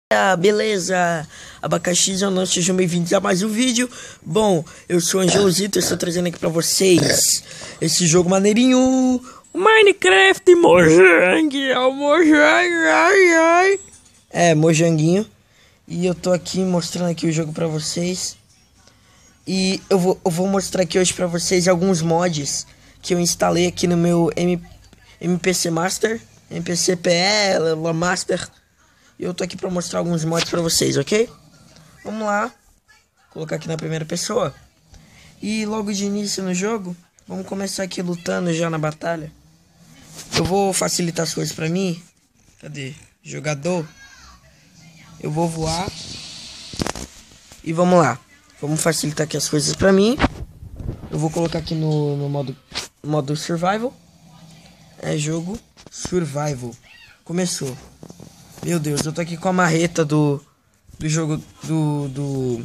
Beleza, abacaxis, eu não sejam bem-vindos a mais um vídeo. Bom, eu sou o Angelozito, eu estou trazendo aqui pra vocês esse jogo maneirinho, Minecraft Mojang, é o Mojang, Mojanguinho. E eu tô aqui mostrando aqui o jogo pra vocês. E eu vou mostrar aqui hoje pra vocês alguns mods que eu instalei aqui no meu MPC Master, MPC PE, Master. E eu tô aqui pra mostrar alguns mods pra vocês, ok? Vamos lá. Vou colocar aqui na primeira pessoa. E logo de início no jogo, vamos começar aqui lutando já na batalha. Eu vou facilitar as coisas pra mim. Cadê? Jogador. Eu vou voar. E vamos lá. Vamos facilitar aqui as coisas pra mim. Eu vou colocar aqui no modo survival. É jogo survival. Começou. Meu Deus, eu tô aqui com a marreta do jogo do...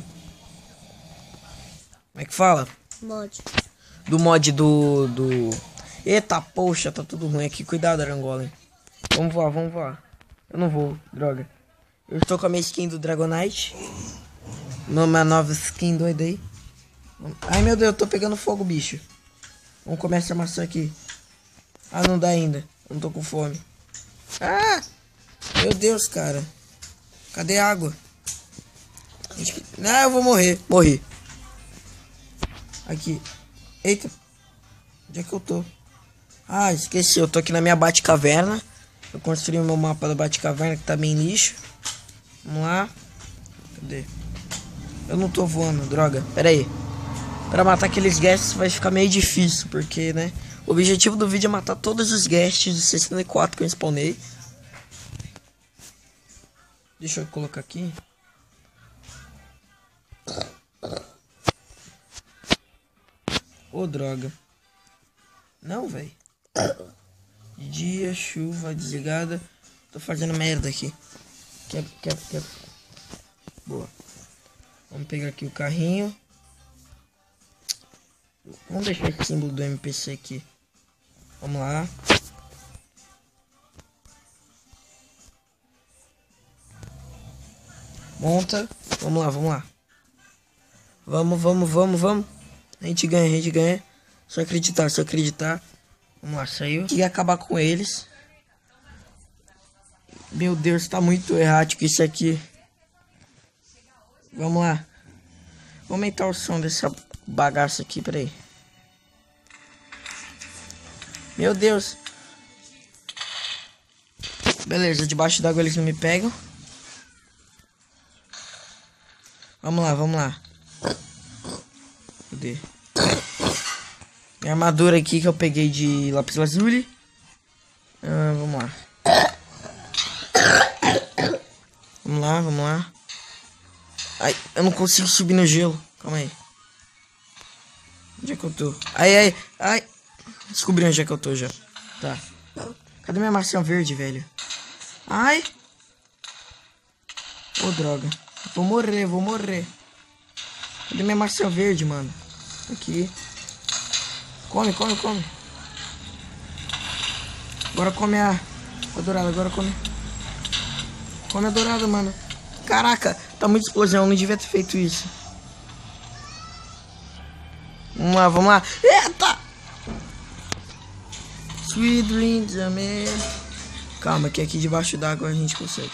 Como é que fala? Mod. Do mod do... Eita, poxa, tá tudo ruim aqui. Cuidado, Arangola. Vamos voar. Eu não vou, droga. Eu estou com a minha skin do Dragonite. Uma nova skin doida aí. Ai, meu Deus, eu tô pegando fogo, bicho. Vamos comer essa maçã aqui. Ah, não dá ainda. Eu não tô com fome. Ah! Meu Deus, cara. Cadê a água? Não, eu vou morrer. Morri. Aqui. Eita. Onde é que eu tô? Ah, esqueci. Eu tô aqui na minha Batcaverna. Eu construí o meu mapa da Batcaverna, que tá bem lixo. Vamos lá. Cadê? Eu não tô voando, droga. Pera aí. Pra matar aqueles guests vai ficar meio difícil, porque, né? O objetivo do vídeo é matar todos os guests de 64 que eu spawnei. Deixa eu colocar aqui. Ô, droga. Não, velho. Dia, chuva, desligada. Tô fazendo merda aqui. Quebra. Boa. Vamos pegar aqui o carrinho. Vamos deixar esse símbolo do MPC aqui. Vamos lá. Monta. Vamos lá. Vamos. A gente ganha. Só acreditar. Vamos lá, saiu. E acabar com eles. Meu Deus, tá muito errático isso aqui. Vamos lá. Vou aumentar o som dessa bagaça aqui, peraí. Meu Deus. Beleza, debaixo d'água eles não me pegam. Vamos lá. Cadê? Minha armadura aqui que eu peguei de lápis lazuli. Vamos lá. Vamos lá. Ai, eu não consigo subir no gelo. Calma aí. Onde é que eu tô? Ai. Descobri onde é que eu tô já. Tá. Cadê minha maçã verde, velho? Ai. Ô, droga. Vou morrer. Cadê minha maçã verde, mano? Aqui. Come. Agora come a dourada, Come a dourada, mano. Caraca, tá muita explosão, não devia ter feito isso. Vamos lá. Eita! Sweet dreams, amém. Calma, que aqui debaixo d'água a gente consegue.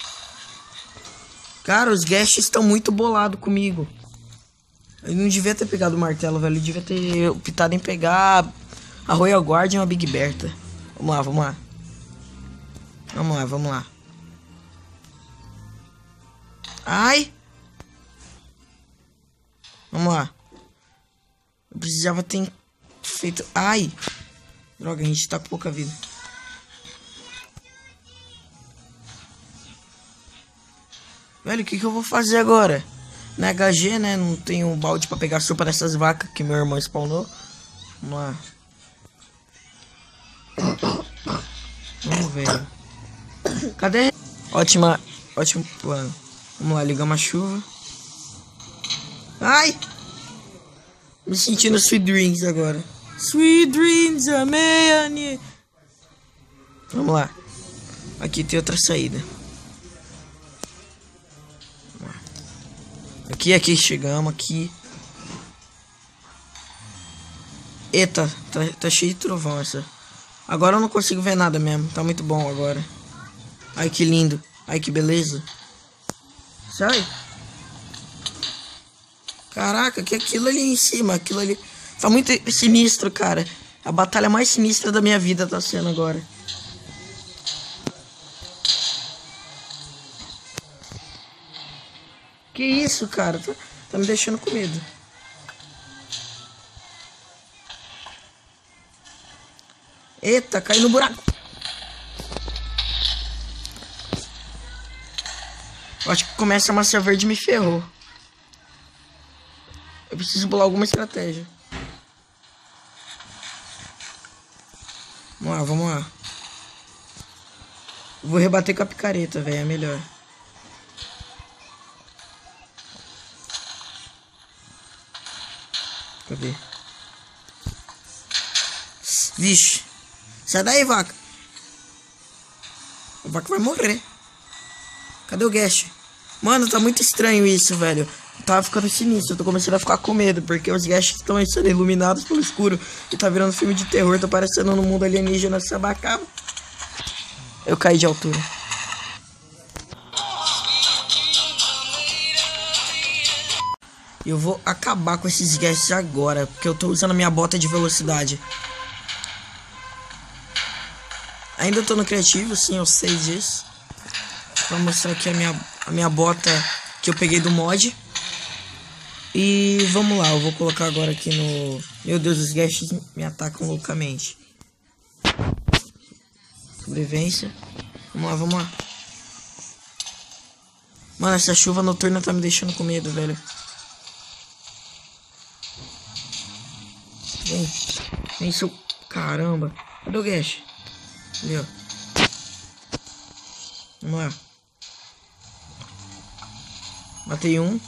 Cara, os guests estão muito bolados comigo. Eu não devia ter pegado o martelo, velho. Eu devia ter optado em pegar a Royal Guard e uma Big Bertha. Vamos lá. Ai! Vamos lá. Eu precisava ter feito... Ai! Droga, a gente tá com pouca vida. Velho, o que eu vou fazer agora? Na HG, né? Não tenho um balde pra pegar sopa dessas vacas que meu irmão spawnou. Vamos lá. Vamos, velho. Cadê? Ótimo plano. Vamos lá, ligamos a chuva. Ai! Me sentindo Sweet Dreams agora. Sweet Dreams, amém. Vamos lá. Aqui tem outra saída. Aqui, chegamos aqui. Eita, tá cheio de trovão essa. Agora eu não consigo ver nada mesmo. Tá muito bom agora. Ai, que lindo. Ai, que beleza. Sai. Caraca, que aquilo ali em cima. Aquilo ali. Tá muito sinistro, cara. A batalha mais sinistra da minha vida tá sendo agora. Que isso, cara? Tá me deixando com medo. Eita, cai no buraco. Eu acho que começa a massa verde me ferrou. Eu preciso bolar alguma estratégia. Vamos lá. Vou rebater com a picareta, velho, é melhor. Cadê? Vixe. Sai daí, vaca. A vaca vai morrer. Cadê o Gash? Mano, tá muito estranho isso, velho. Tá ficando sinistro. Eu tô começando a ficar com medo. Porque os Gash estão sendo iluminados pelo escuro. E tá virando filme de terror. Tô parecendo no mundo alienígena Sabacaba. Eu caí de altura. Eu vou acabar com esses Gash agora. Porque eu tô usando a minha bota de velocidade. Ainda tô no criativo, sim, eu sei disso. Vou mostrar aqui a minha bota que eu peguei do mod. E vamos lá, eu vou colocar agora aqui no... Meu Deus, os Gashes me atacam loucamente. Sobrevivência. Vamos lá. Mano, essa chuva noturna tá me deixando com medo, velho. Vem, seu... Caramba. Cadê o Gash? Ali, ó. Vamos lá. Matei um.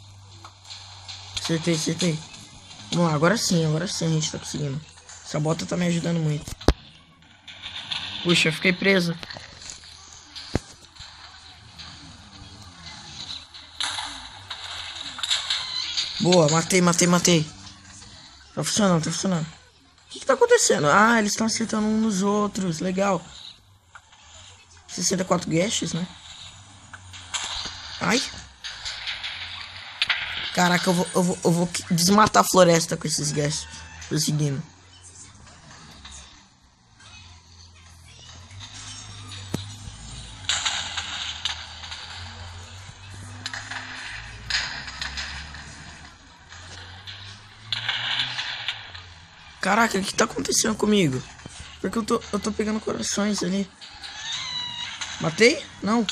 Acertei. Vamos lá, agora sim a gente tá conseguindo. Essa bota tá me ajudando muito. Puxa, eu fiquei preso. Boa, matei. Tá funcionando. O que tá acontecendo? Ah, eles estão acertando uns nos outros. Legal. 64 gashes, né? Ai. Caraca, eu vou desmatar a floresta com esses gashes. Prosseguindo. Caraca, o que tá acontecendo comigo? Porque eu tô pegando corações ali. Matei? Não.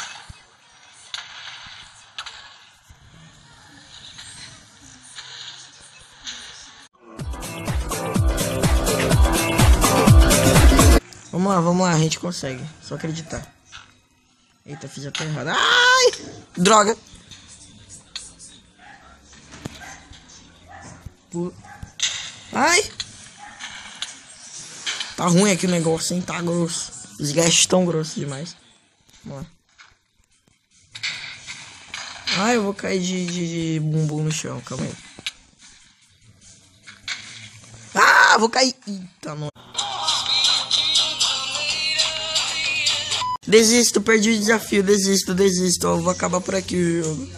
Vamos lá, a gente consegue. Só acreditar. Eita, fiz até errado. Ai! Droga! Ai! Tá ruim aqui o negócio, hein? Tá grosso. Os gastos estão grossos demais. Vamos lá. Ai, eu vou cair de bumbum no chão. Calma aí. Ah, vou cair. Eita, não. Desisto, perdi o desafio. Desisto. Eu vou acabar por aqui o jogo.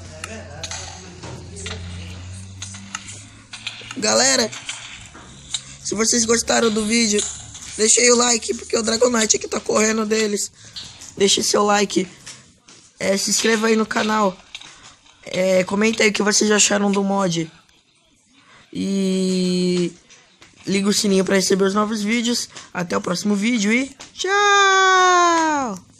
Galera, se vocês gostaram do vídeo, deixa aí o like, porque o Dragonite aqui tá correndo deles. Deixe seu like. Se inscreva aí no canal. Comenta aí o que vocês acharam do mod. E liga o sininho para receber os novos vídeos. Até o próximo vídeo e tchau!